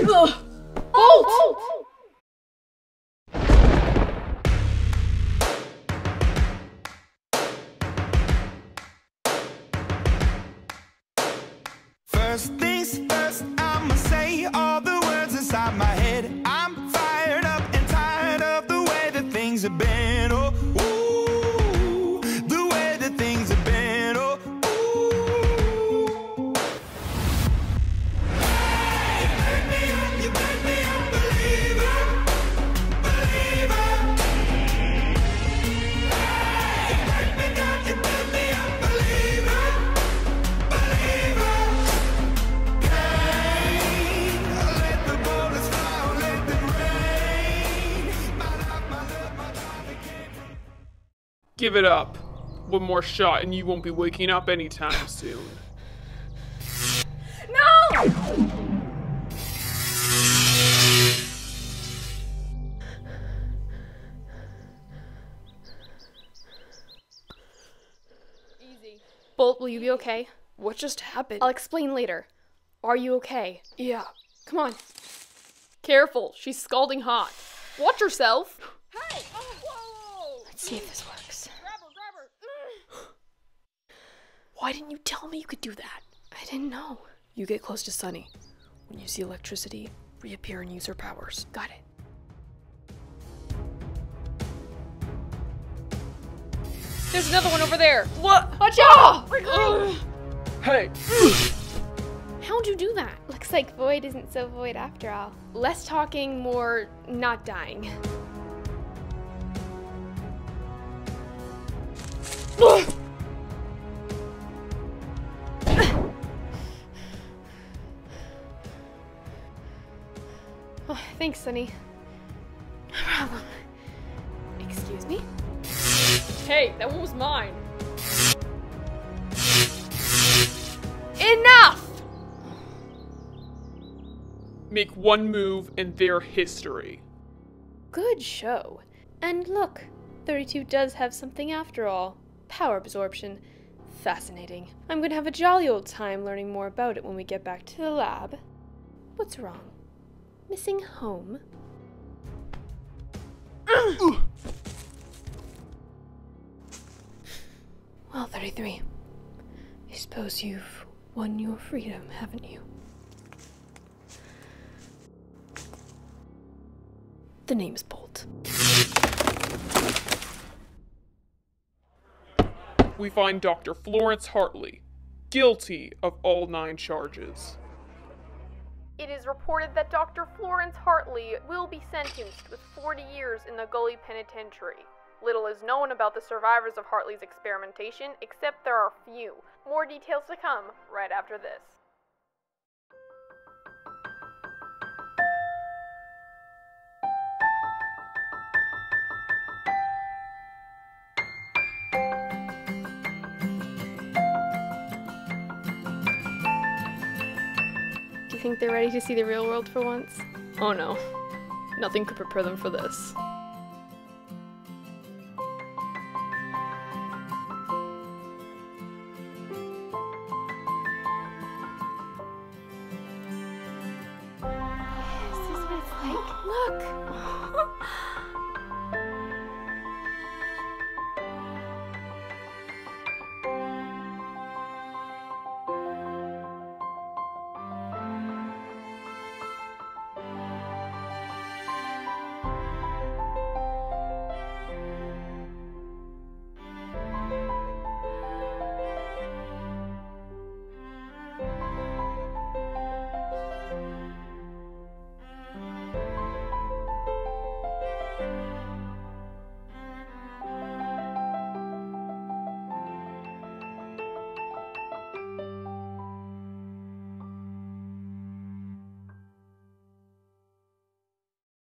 Bolt! First things first, I'ma say all the words inside my head. I'm fired up and tired of the way that things have been. Oh, ooh, the way that things have been. Oh, ooh. Hey, you make me a believer, believer. Hey, you break me down, you make me a believer, believer. Let the bullets fly, let them rain. My love, my love became. Give it up. One more shot and you won't be waking up anytime soon. No! Easy. Bolt, will you be okay? What just happened? I'll explain later. Are you okay? Yeah. Come on. Careful, she's scalding hot. Watch yourself. Hey! Whoa! Let's see if this works. Grab her! Why didn't you tell me you could do that? I didn't know. You get close to Sunny. When you see electricity, reappear and use her powers. Got it. There's another one over there. What? Watch out! Hey! How'd you do that? Looks like Void isn't so void after all. Less talking, more not dying. Oh, thanks, Sunny. No problem. Excuse me? Hey, that one was mine. Enough! Make one move and they're history. Good show. And look, 32 does have something after all. Power absorption. Fascinating. I'm gonna have a jolly old time learning more about it when we get back to the lab. What's wrong? Missing home? Well, 33. I suppose you've won your freedom, haven't you? The name's Bolt. We find Dr. Florence Hartley, guilty of all 9 charges. It is reported that Dr. Florence Hartley will be sentenced with 40 years in the Gully Penitentiary. Little is known about the survivors of Hartley's experimentation, except there are few. More details to come right after this. Do you think they're ready to see the real world for once? Oh no. Nothing could prepare them for this. Is this what it's like? Look!